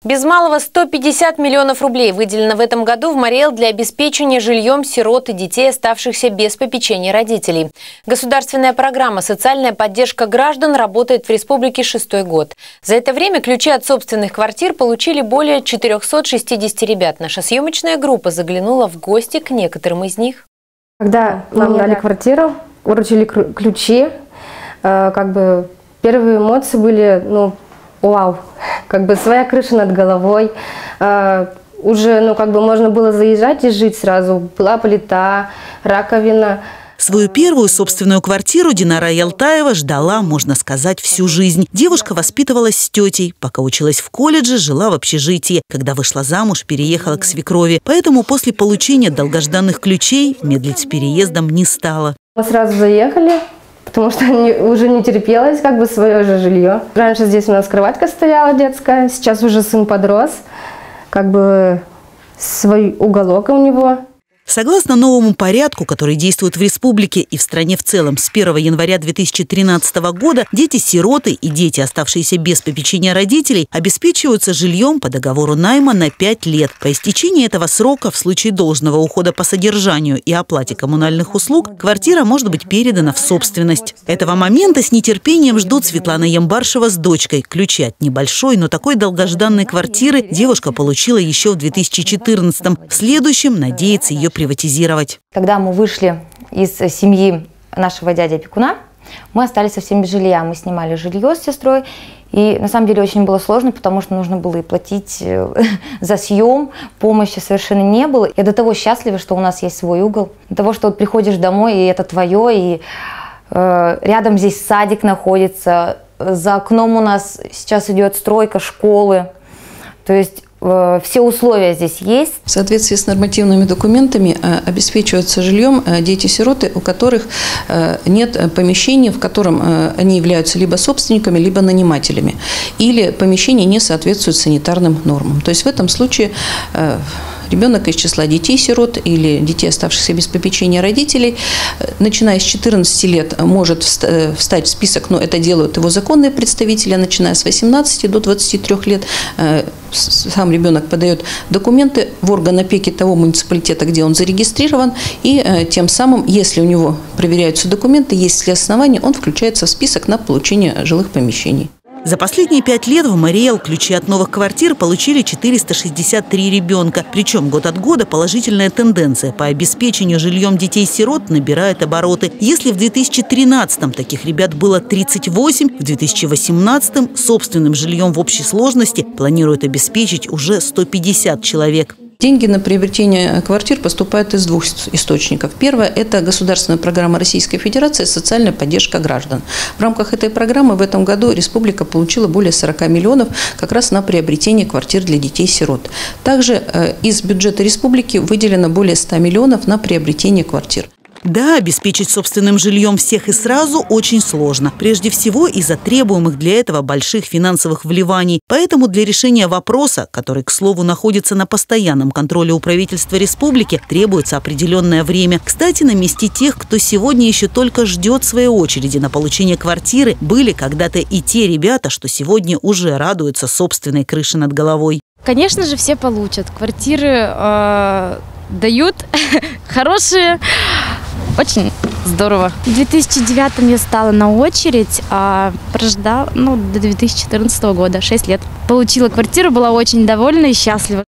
Без малого 150 миллионов рублей выделено в этом году в Мариэл для обеспечения жильем сирот и детей, оставшихся без попечения родителей. Государственная программа «Социальная поддержка граждан» работает в республике 6-й год. За это время ключи от собственных квартир получили более 460 ребят. Наша съемочная группа заглянула в гости к некоторым из них. Когда нам дали квартиру, вручили ключи, первые эмоции были, вау, своя крыша над головой, уже, можно было заезжать и жить сразу. Была плита, раковина. Свою первую собственную квартиру Динара Ялтаева ждала, можно сказать, всю жизнь. Девушка воспитывалась с тетей. Пока училась в колледже, жила в общежитии. Когда вышла замуж, переехала к свекрови. Поэтому после получения долгожданных ключей медлить с переездом не стала. Мы сразу заехали, потому что уже не терпелось свое же жилье. Раньше здесь у нас кроватка стояла детская, сейчас уже сын подрос, свой уголок у него. Согласно новому порядку, который действует в республике и в стране в целом, с 1 января 2013 года дети-сироты и дети, оставшиеся без попечения родителей, обеспечиваются жильем по договору найма на 5 лет. По истечении этого срока, в случае должного ухода по содержанию и оплате коммунальных услуг, квартира может быть передана в собственность. Этого момента с нетерпением ждут Светлана Ямбаршева с дочкой. Ключи от небольшой, но такой долгожданной квартиры девушка получила еще в 2014-м. В следующем надеется ее приватизировать. Когда мы вышли из семьи нашего дяди-опекуна, мы остались совсем без жилья. Мы снимали жилье с сестрой. И на самом деле очень было сложно, потому что нужно было и платить за съем, помощи совершенно не было. Я до того счастлива, что у нас есть свой угол. До того, что приходишь домой, и это твое, и рядом здесь садик находится. За окном у нас сейчас идет стройка школы. То есть все условия здесь есть. В соответствии с нормативными документами обеспечиваются жильем дети-сироты, у которых нет помещения, в котором они являются либо собственниками, либо нанимателями, или помещение не соответствует санитарным нормам. То есть в этом случае ребенок из числа детей-сирот или детей, оставшихся без попечения родителей, начиная с 14 лет может встать в список, но это делают его законные представители, а начиная с 18 до 23 лет сам ребенок подает документы в орган опеки того муниципалитета, где он зарегистрирован, и тем самым, если у него проверяются документы, есть ли основания, он включается в список на получение жилых помещений. За последние 5 лет в Мариэл ключи от новых квартир получили 463 ребенка. Причем год от года положительная тенденция по обеспечению жильем детей-сирот набирает обороты. Если в 2013-м таких ребят было 38, в 2018-м собственным жильем в общей сложности планируют обеспечить уже 150 человек. Деньги на приобретение квартир поступают из двух источников. Первое – это государственная программа Российской Федерации «Социальная поддержка граждан». В рамках этой программы в этом году республика получила более 40 миллионов как раз на приобретение квартир для детей-сирот. Также из бюджета республики выделено более 100 миллионов на приобретение квартир. Да, обеспечить собственным жильем всех и сразу очень сложно. Прежде всего из-за требуемых для этого больших финансовых вливаний. Поэтому для решения вопроса, который, к слову, находится на постоянном контроле у правительства республики, требуется определенное время. Кстати, на месте тех, кто сегодня еще только ждет своей очереди на получение квартиры, были когда-то и те ребята, что сегодня уже радуются собственной крыше над головой. Конечно же, все получат. Квартиры дают хорошие. Очень здорово. В 2009 я стала на очередь, а прождала до 2014 года, 6 лет. Получила квартиру, была очень довольна и счастлива.